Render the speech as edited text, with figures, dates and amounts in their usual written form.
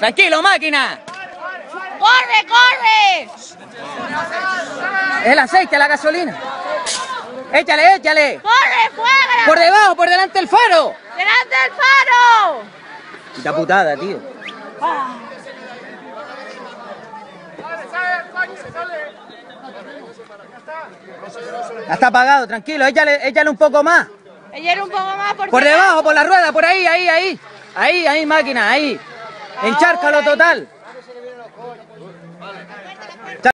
Tranquilo, máquina. ¡Corre, corre! El aceite, la gasolina. Échale, échale. ¡Corre, fuera! Por debajo, por delante del faro. ¡Delante del faro! Puta putada, tío. Ya está apagado, tranquilo, échale un poco más. Échale un poco más por debajo, por la rueda, por ahí, máquina, ahí. Enchárcalo total.